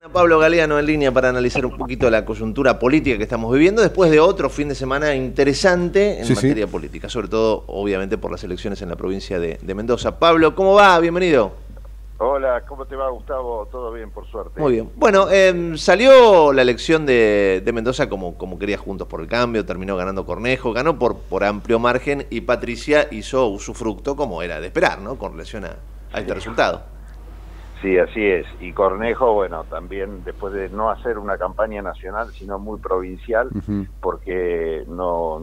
Pablo Galeano en línea para analizar un poquito la coyuntura política que estamos viviendo después de otro fin de semana interesante en materia política, sobre todo obviamente por las elecciones en la provincia de Mendoza. Pablo, ¿cómo va? Bienvenido. Hola, ¿cómo te va, Gustavo? Todo bien, por suerte. Muy bien. Bueno, salió la elección de Mendoza como quería Juntos por el Cambio, terminó ganando Cornejo, ganó por amplio margen y Patricia hizo usufructo como era de esperar, ¿no? Con relación a este resultado. Sí, así es. Y Cornejo, bueno, también después de no hacer una campaña nacional, sino muy provincial, porque no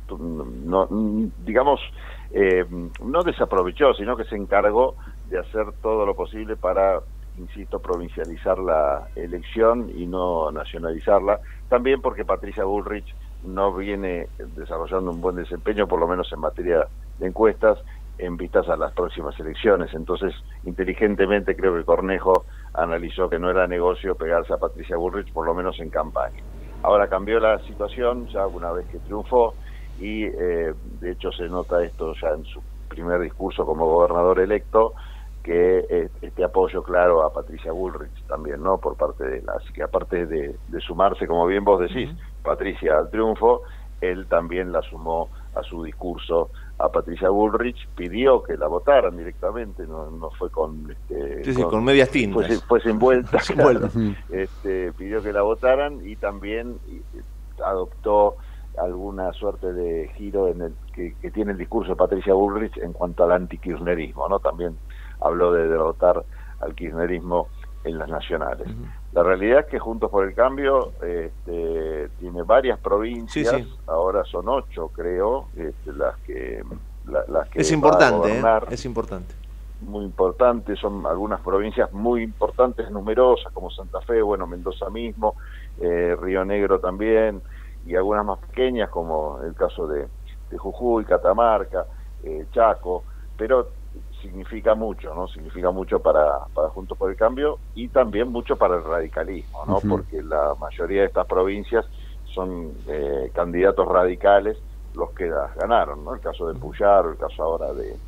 desaprovechó, sino que se encargó de hacer todo lo posible para, insisto, provincializar la elección y no nacionalizarla. También porque Patricia Bullrich no viene desarrollando un buen desempeño, por lo menos en materia de encuestas, en vistas a las próximas elecciones. Entonces, inteligentemente creo que Cornejo analizó que no era negocio pegarse a Patricia Bullrich, por lo menos en campaña. Ahora cambió la situación ya una vez que triunfó y de hecho se nota esto ya en su primer discurso como gobernador electo, que este apoyo claro a Patricia Bullrich también, ¿no? Por parte de él. Así que aparte de sumarse, como bien vos decís, Patricia al triunfo, él también la sumó a su discurso a Patricia Bullrich, pidió que la votaran directamente, no fue con con medias tintas, fue sin vuelta, claro. Pidió que la votaran y también adoptó alguna suerte de giro en el que tiene el discurso de Patricia Bullrich en cuanto al antikirchnerismo, ¿no? También habló de derrotar al kirchnerismo en las nacionales. La realidad es que Juntos por el Cambio tiene varias provincias, ahora son 8 creo, las que es importante, es importante. Muy importante, son algunas provincias muy importantes, numerosas, como Santa Fe, bueno, Mendoza mismo, Río Negro también, y algunas más pequeñas como el caso de Jujuy, Catamarca, Chaco, pero significa mucho, ¿no? Significa mucho para Juntos por el Cambio y también mucho para el radicalismo, ¿no? Porque la mayoría de estas provincias son candidatos radicales los que las ganaron, ¿no? El caso de Puyaro, el caso ahora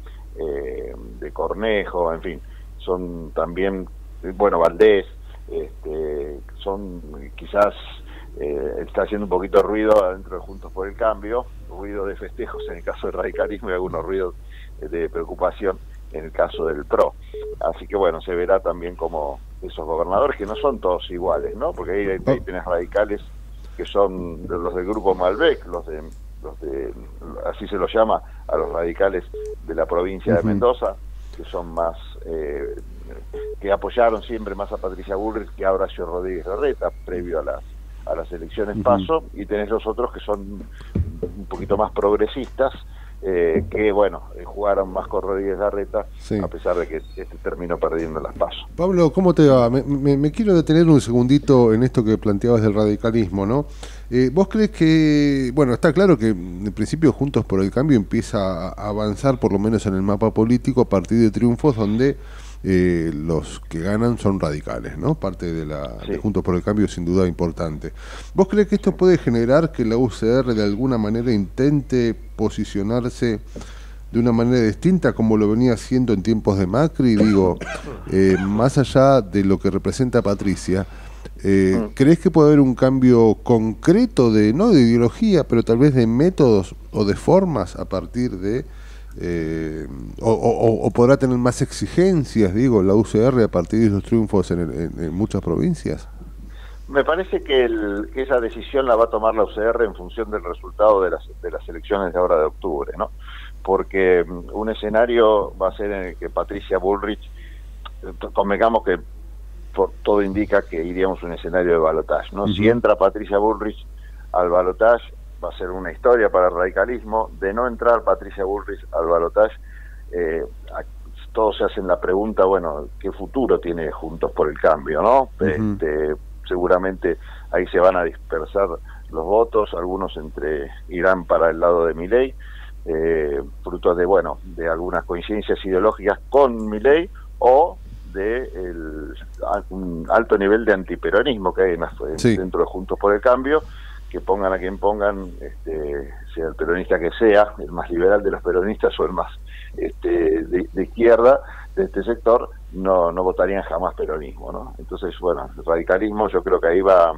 de Cornejo, en fin, son también, bueno, Valdés, son quizás está haciendo un poquito de ruido adentro de Juntos por el Cambio, ruido de festejos en el caso del radicalismo y algunos ruidos de preocupación en el caso del PRO. Así que bueno, se verá también como esos gobernadores, que no son todos iguales, ¿no? Porque ahí tenés radicales que son los del grupo Malbec, los de así se los llama a los radicales de la provincia de Mendoza, que son más que apoyaron siempre más a Patricia Bullrich que a Horacio Rodríguez Larreta previo a las elecciones PASO, y tenés los otros que son un poquito más progresistas, que bueno, jugaron más con Rodríguez Larreta, a pesar de que terminó perdiendo las PASO. Pablo, ¿cómo te va? Me quiero detener un segundito en esto que planteabas del radicalismo, ¿no? ¿Vos crees que, bueno, está claro que en principio Juntos por el Cambio empieza a avanzar por lo menos en el mapa político a partir de triunfos donde los que ganan son radicales, ¿no? Parte de Juntos por el Cambio sin duda importante. ¿Vos crees que esto puede generar que la UCR de alguna manera intente posicionarse de una manera distinta como lo venía haciendo en tiempos de Macri? Digo, más allá de lo que representa Patricia, ¿crees que puede haber un cambio concreto no de ideología, pero tal vez de métodos o de formas a partir de o podrá tener más exigencias, digo, la UCR a partir de esos triunfos en muchas provincias? Me parece que esa decisión la va a tomar la UCR en función del resultado de las elecciones de ahora de octubre, ¿no? Porque un escenario va a ser en el que Patricia Bullrich, convengamos que todo indica que iríamos a un escenario de balotaje, ¿no? Si entra Patricia Bullrich al balotaje, va a ser una historia para el radicalismo. De no entrar Patricia Bullrich al balotaje, todos se hacen la pregunta, bueno, ¿qué futuro tiene Juntos por el Cambio, no? Seguramente ahí se van a dispersar los votos, algunos irán para el lado de Milei, fruto de algunas coincidencias ideológicas con Milei o de un alto nivel de antiperonismo que hay dentro de Juntos por el Cambio, que pongan a quien pongan, sea el peronista que sea, el más liberal de los peronistas o el más de izquierda, de este sector no votarían jamás peronismo, ¿no? Entonces, bueno, el radicalismo yo creo que ahí va,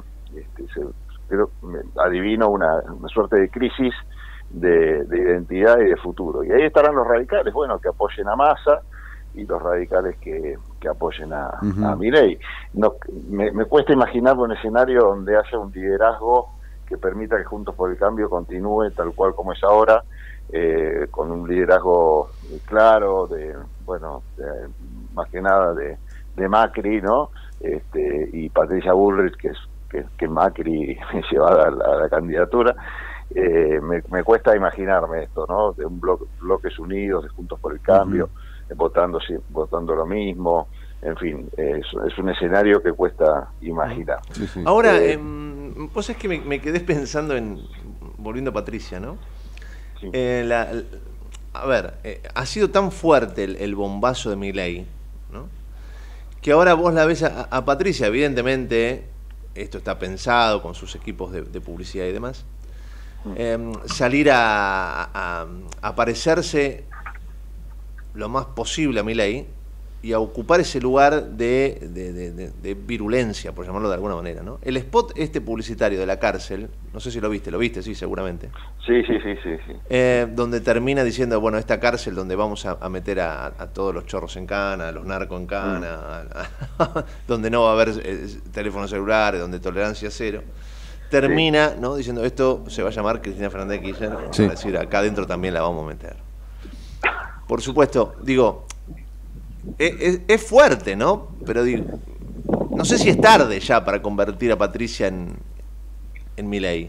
adivino una suerte de crisis de identidad y de futuro. Y ahí estarán los radicales, bueno, que apoyen a Massa, y los radicales que apoyen a Milei. No, me cuesta imaginar un escenario donde haya un liderazgo que permita que Juntos por el Cambio continúe tal cual como es ahora, con un liderazgo claro, más que nada de Macri, ¿no? Y Patricia Bullrich, que Macri llevada a la candidatura. Me cuesta imaginarme esto, ¿no? De un bloques unidos, de Juntos por el Cambio, votando lo mismo, en fin, es un escenario que cuesta imaginar. Sí. Ahora, vos sabés que me quedé pensando volviendo a Patricia, ¿no? Sí. A ver, ha sido tan fuerte el bombazo de Milei, ¿no? Que ahora vos la ves a Patricia, evidentemente, esto está pensado con sus equipos de publicidad y demás, salir a parecerse lo más posible a Milei y a ocupar ese lugar de virulencia, por llamarlo de alguna manera, ¿no? El spot publicitario de la cárcel, no sé si lo viste, sí, seguramente. Sí. Donde termina diciendo, bueno, esta cárcel donde vamos a meter a todos los chorros en cana, a los narcos en cana, donde no va a haber teléfonos celulares, donde tolerancia cero. Termina, ¿no? Diciendo, esto se va a llamar Cristina Fernández de Kirchner, es decir, acá adentro también la vamos a meter. Por supuesto, digo, es fuerte, ¿no? Pero digo, no sé si es tarde ya para convertir a Patricia en Milei.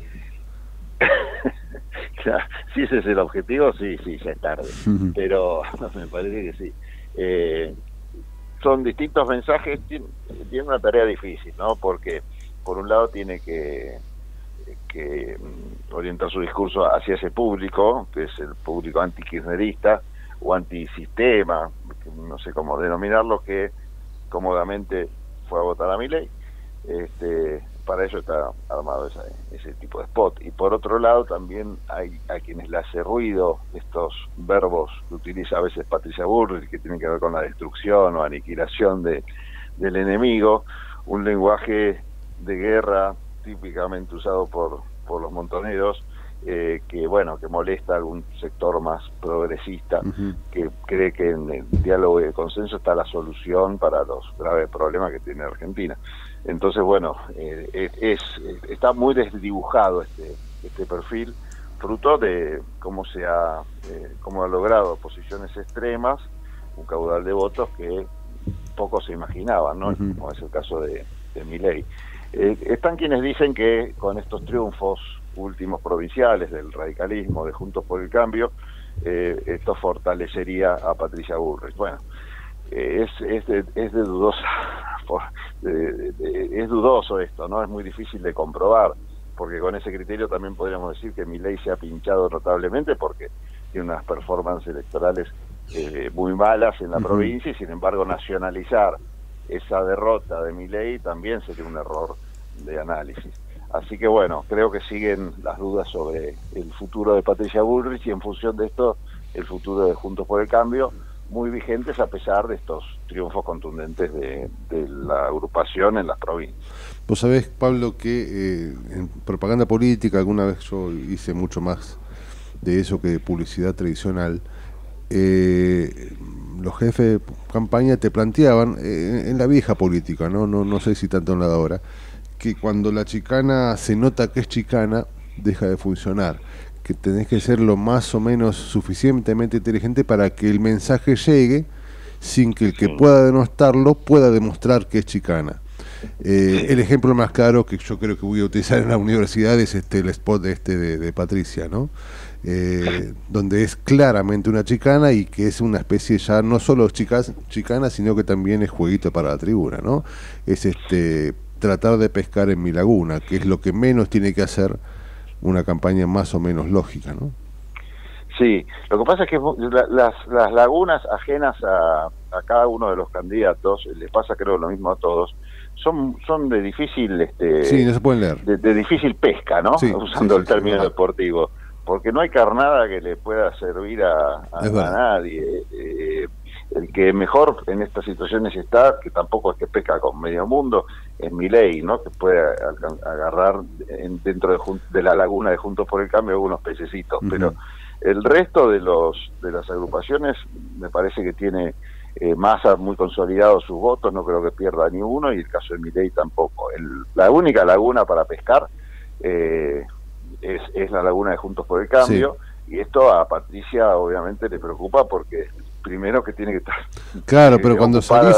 Si ese es el objetivo, sí, ya es tarde. Pero me parece que sí. Son distintos mensajes, tiene una tarea difícil, ¿no? Porque por un lado tiene que orientar su discurso hacia ese público, que es el público antikirchnerista o antisistema, no sé cómo denominarlo, que cómodamente fue a votar a Milei. Para eso está armado ese tipo de spot. Y por otro lado también hay a quienes le hace ruido estos verbos que utiliza a veces Patricia Bullrich, que tienen que ver con la destrucción o aniquilación del enemigo, un lenguaje de guerra típicamente usado por los montoneros, que molesta a algún sector más progresista, que cree que en el diálogo y el consenso está la solución para los graves problemas que tiene Argentina. Entonces, está muy desdibujado este perfil, fruto de cómo ha logrado posiciones extremas, un caudal de votos que pocos se imaginaban, ¿no? Como es el caso de Milei. Están quienes dicen que con estos triunfos últimos provinciales del radicalismo, de Juntos por el Cambio, esto fortalecería a Patricia Bullrich. Bueno, es dudoso esto, ¿no? Es muy difícil de comprobar, porque con ese criterio también podríamos decir que Milei se ha pinchado notablemente, porque tiene unas performances electorales muy malas en la provincia, y sin embargo nacionalizar esa derrota de Milei también sería un error de análisis. Así que creo que siguen las dudas sobre el futuro de Patricia Bullrich, y en función de esto el futuro de Juntos por el Cambio, muy vigentes a pesar de estos triunfos contundentes de la agrupación en las provincias. Vos sabés, Pablo, que en propaganda política alguna vez yo hice mucho más de eso que de publicidad tradicional. Los jefes de campaña te planteaban, en la vieja política, no sé si tanto en la de ahora, que cuando la chicana se nota que es chicana, deja de funcionar, que tenés que ser lo más o menos suficientemente inteligente para que el mensaje llegue sin que el que pueda denostarlo pueda demostrar que es chicana. El ejemplo más claro que yo creo que voy a utilizar en la universidad es el spot de Patricia, ¿no? Donde es claramente una chicana, y que es una especie ya no solo chicana, sino que también es jueguito para la tribuna, ¿no? Es tratar de pescar en mi laguna, que es lo que menos tiene que hacer una campaña más o menos lógica, ¿no? Sí, lo que pasa es que las lagunas ajenas a cada uno de los candidatos, le pasa creo lo mismo a todos, son de difícil sí, no se pueden leer. De difícil pesca, ¿no? Sí, usando el término deportivo, porque no hay carnada que le pueda servir a nadie. el que mejor en estas situaciones está, que tampoco es que pesca con medio mundo, es Milei, ¿no? Que puede agarrar dentro de la laguna de Juntos por el Cambio algunos pececitos, pero el resto de las agrupaciones me parece que tiene Massa muy consolidado sus votos, no creo que pierda ni uno, y el caso de Milei tampoco. La única laguna para pescar es la laguna de Juntos por el Cambio, y esto a Patricia obviamente le preocupa porque primero que tiene que estar... Claro, pero cuando salís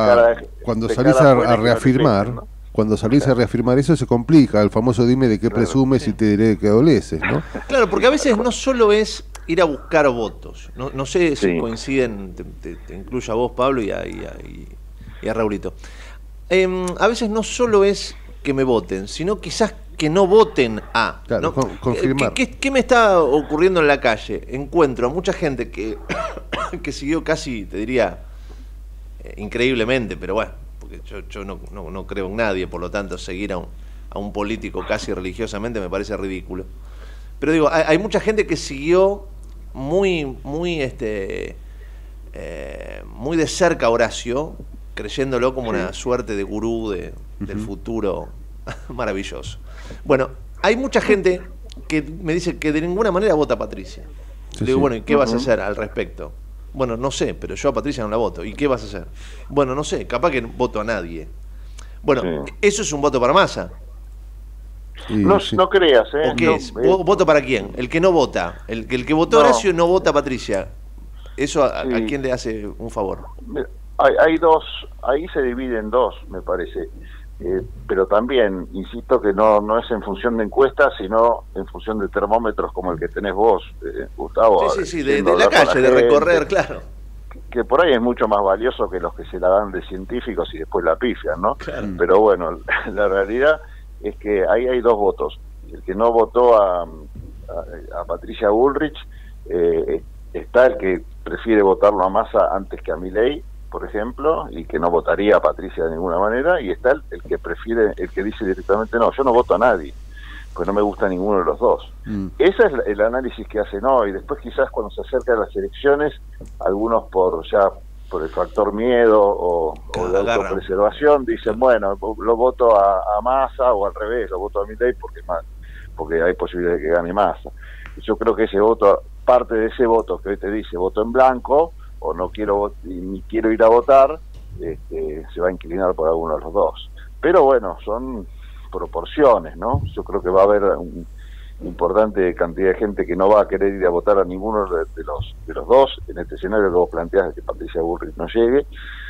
a reafirmar... ¿no? Cuando salís a reafirmar eso se complica, el famoso dime de qué presumes y te diré de qué adoleces, ¿no? Claro, porque a veces no solo es ir a buscar votos, no sé si coinciden, te incluyo a vos, Pablo, y a Raulito. A veces no solo es que me voten, sino quizás que no voten a... Claro, ¿no? confirmar. ¿Qué me está ocurriendo en la calle? Encuentro a mucha gente que siguió casi, te diría, increíblemente, pero bueno, porque yo no creo en nadie, por lo tanto seguir a un político casi religiosamente me parece ridículo. Pero digo, hay mucha gente que siguió muy de cerca a Horacio, creyéndolo como una suerte de gurú del futuro maravilloso. Bueno, hay mucha gente que me dice que de ninguna manera vota a Patricia. Le digo, bueno, ¿y qué vas a hacer al respecto? Bueno, no sé, pero yo a Patricia no la voto. ¿Y qué vas a hacer? Bueno, no sé, capaz que no voto a nadie. Bueno, ¿eso es un voto para Massa? No creas, ¿eh? ¿O qué es? ¿Voto para quién? El que no vota. El que votó Horacio no vota a Patricia. ¿Eso a quién le hace un favor? Hay dos, ahí se divide en dos, me parece. Pero también, insisto que no es en función de encuestas, sino en función de termómetros como el que tenés vos, Gustavo. Sí, de la calle, de recorrer, claro. Que por ahí es mucho más valioso que los que se la dan de científicos y después la pifian, ¿no? Claro. Pero bueno, la realidad es que ahí hay dos votos. El que no votó a Patricia Bullrich, está el que prefiere votarlo a Massa antes que a Milei, por ejemplo, y que no votaría a Patricia de ninguna manera, y está el que prefiere, el que dice directamente no, yo no voto a nadie, pues no me gusta ninguno de los dos. Ese es el análisis que hacen hoy. Después quizás cuando se acercan las elecciones, algunos por el factor miedo o de autopreservación dicen, bueno, lo voto a Massa, o al revés, lo voto a Milei porque hay posibilidad de que gane Massa. Yo creo que ese voto, parte de ese voto que hoy te dice voto en blanco, o no quiero ni quiero ir a votar, se va a inclinar por alguno de los dos. Pero bueno, son proporciones, ¿no? Yo creo que va a haber una importante cantidad de gente que no va a querer ir a votar a ninguno de los dos, en este escenario que vos planteás de que Patricia Bullrich no llegue,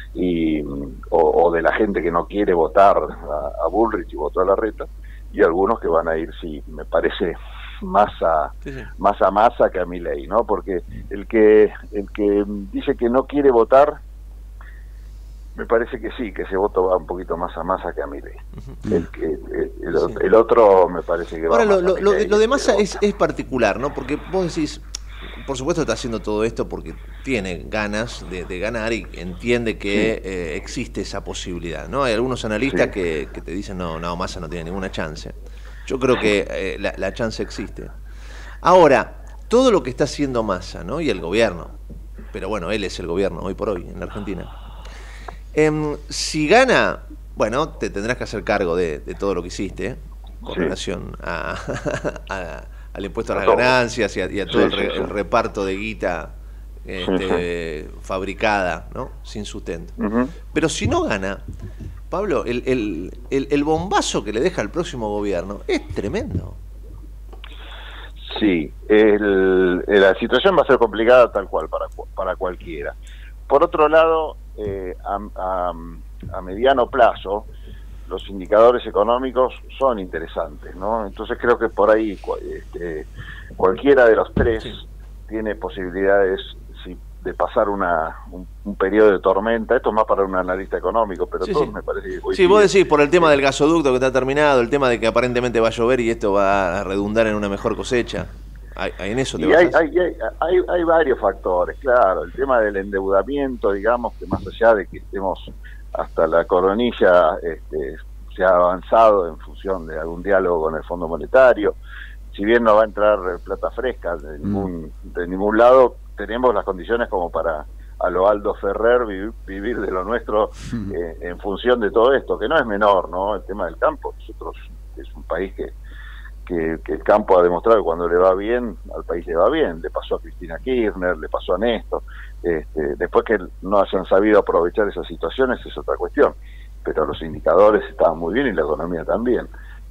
o de la gente que no quiere votar a Bullrich y votó a Larreta, y algunos que van a ir, me parece, más a Massa que a Milei, ¿no? Porque el que dice que no quiere votar, me parece que sí, que ese voto va un poquito más a Massa que a Milei. El otro me parece que va ahora, más a Milei. lo de Massa es particular, ¿no? Porque vos decís, por supuesto está haciendo todo esto porque tiene ganas de ganar y entiende que existe esa posibilidad, ¿no? Hay algunos analistas que te dicen, no, Massa no tiene ninguna chance. Yo creo que la chance existe. Ahora, todo lo que está haciendo Massa, ¿no? Y el gobierno, pero bueno, él es el gobierno hoy por hoy en la Argentina. Si gana, bueno, te tendrás que hacer cargo de todo lo que hiciste con relación al impuesto a las ganancias y a todo el reparto de guita fabricada, ¿no? Sin sustento. Pero si no gana, Pablo, el bombazo que le deja al próximo gobierno es tremendo. Sí, la situación va a ser complicada tal cual para cualquiera. Por otro lado, a mediano plazo, los indicadores económicos son interesantes, ¿no? Entonces creo que por ahí cualquiera de los tres tiene posibilidades de pasar un periodo de tormenta. Esto es más para un analista económico, pero todos me parece que... Sí, vos decís por el tema del gasoducto que está terminado, el tema de que aparentemente va a llover y esto va a redundar en una mejor cosecha. En eso te basás. Hay varios factores, claro. El tema del endeudamiento, digamos, que más allá de que estemos hasta la coronilla, se ha avanzado en función de algún diálogo con el Fondo Monetario. Si bien no va a entrar plata fresca de ningún lado, tenemos las condiciones como para a lo Aldo Ferrer, vivir de lo nuestro en función de todo esto, que no es menor, ¿no? El tema del campo. Nosotros es un país que el campo ha demostrado que cuando le va bien, al país le va bien. Le pasó a Cristina Kirchner, le pasó a Néstor. Después que no hayan sabido aprovechar esas situaciones es otra cuestión, pero los indicadores estaban muy bien y la economía también.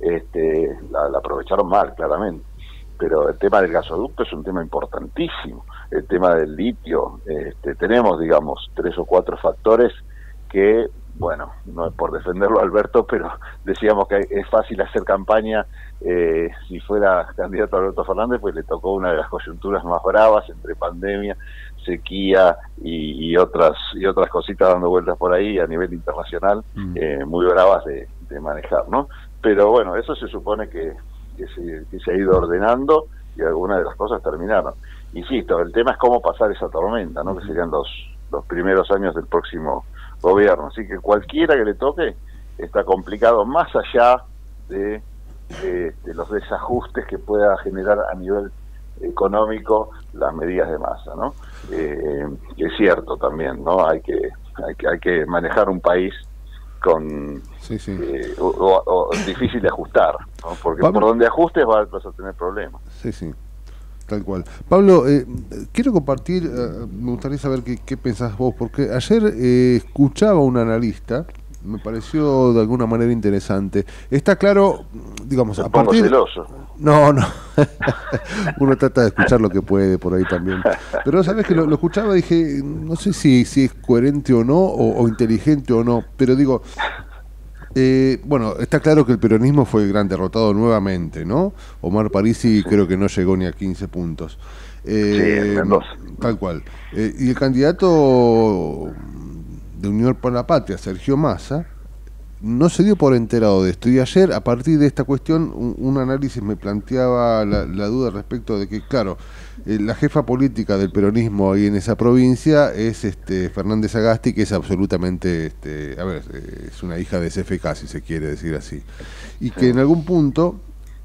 La aprovecharon mal, claramente. Pero el tema del gasoducto es un tema importantísimo. El tema del litio, tenemos, digamos, 3 o 4 factores que, bueno, no es por defenderlo Alberto, pero decíamos que es fácil hacer campaña. Si fuera candidato a Alberto Fernández, pues le tocó una de las coyunturas más bravas entre pandemia, sequía y otras cositas dando vueltas por ahí a nivel internacional, muy bravas de manejar, ¿no? Pero bueno, eso se supone que se ha ido ordenando y algunas de las cosas terminaron. Insisto, el tema es cómo pasar esa tormenta, ¿no? Que serían los primeros años del próximo gobierno. Así que cualquiera que le toque está complicado, más allá de los desajustes que pueda generar a nivel económico las medidas de Massa, ¿no? Que es cierto también, ¿no? Hay que manejar un país con difícil de ajustar, ¿no? Porque Pablo, por donde ajustes vas a tener problemas. Sí, tal cual. Pablo, quiero compartir, me gustaría saber qué pensás vos, porque ayer escuchaba a un analista, me pareció de alguna manera interesante. Está claro, digamos, a partir... celoso. No. Uno trata de escuchar lo que puede por ahí también. Pero sabes que lo escuchaba y dije, no sé si es coherente o no, o inteligente o no, pero digo, bueno, está claro que el peronismo fue gran derrotado nuevamente, ¿no? Omar Parisi creo que no llegó ni a 15 puntos. Tal cual. Y el candidato de Unión por la Patria, Sergio Massa, no se dio por enterado de esto. Y ayer, a partir de esta cuestión, un análisis me planteaba la duda respecto de que, claro, la jefa política del peronismo ahí en esa provincia es Fernández Sagasti, que es absolutamente, es una hija de CFK, si se quiere decir así. Y que en algún punto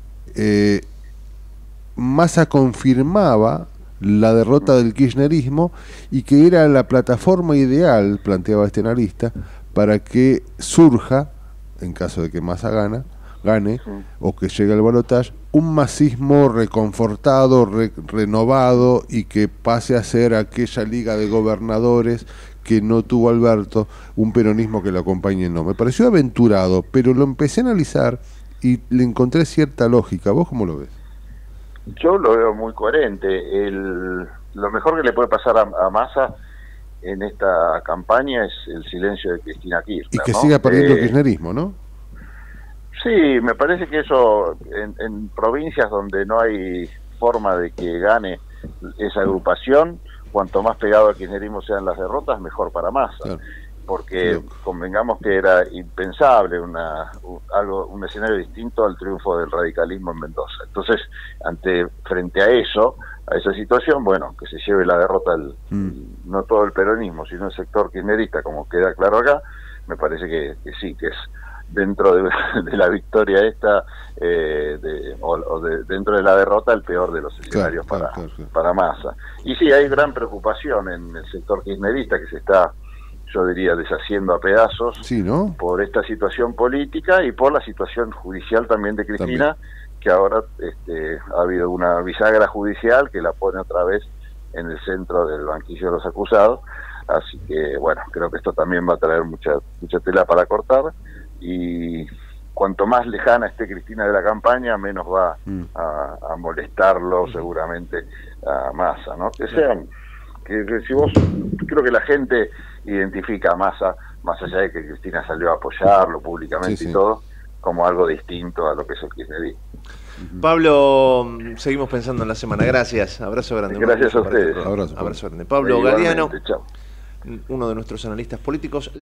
Massa confirmaba la derrota del kirchnerismo y que era la plataforma ideal, planteaba este analista, para que surja, en caso de que Massa gane o que llegue al balotaje, un masismo reconfortado, renovado, y que pase a ser aquella liga de gobernadores que no tuvo Alberto, un peronismo que lo acompañe. No, me pareció aventurado, pero lo empecé a analizar y le encontré cierta lógica. ¿Vos cómo lo ves? Yo lo veo muy coherente. Lo mejor que le puede pasar a Massa en esta campaña es el silencio de Cristina Kirchner, y que siga perdiendo el kirchnerismo, ¿no? Sí, me parece que eso en provincias donde no hay forma de que gane esa agrupación, cuanto más pegado al kirchnerismo sean las derrotas, mejor para Massa. Claro. Porque convengamos que era impensable un escenario distinto al triunfo del radicalismo en Mendoza. Entonces, frente a eso, a esa situación, bueno, que se lleve la derrota no todo el peronismo, sino el sector kirchnerista, como queda claro acá, me parece que sí, que es dentro de la victoria esta, dentro de la derrota, el peor de los escenarios para Massa. Y sí, hay gran preocupación en el sector kirchnerista, que se está, yo diría, deshaciendo a pedazos, sí, ¿no?, por esta situación política y por la situación judicial también de Cristina, que ahora ha habido una bisagra judicial que la pone otra vez en el centro del banquillo de los acusados. Así que, bueno, creo que esto también va a traer mucha tela para cortar, y cuanto más lejana esté Cristina de la campaña, menos va a molestarlo seguramente a Massa, ¿no? Que si vos, creo que la gente identifica a Massa, más allá de que Cristina salió a apoyarlo públicamente y todo, como algo distinto a lo que es el kirchnerismo. Pablo, seguimos pensando en la semana. Gracias, abrazo grande. Gracias a ustedes. Abrazo grande. Pablo Galiano, uno de nuestros analistas políticos.